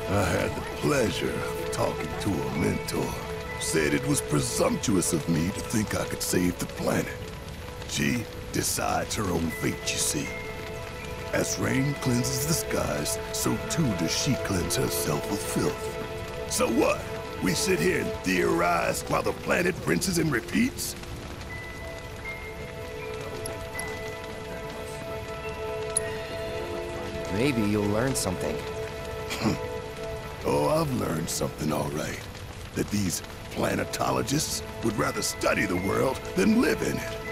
I had the pleasure of talking to a mentor. Said it was presumptuous of me to think I could save the planet. She decides her own fate, you see. As rain cleanses the skies, so too does she cleanse herself with filth. So what? We sit here and theorize while the planet rinses and repeats? Maybe you'll learn something. Oh, I've learned something all right. That these planetologists would rather study the world than live in it.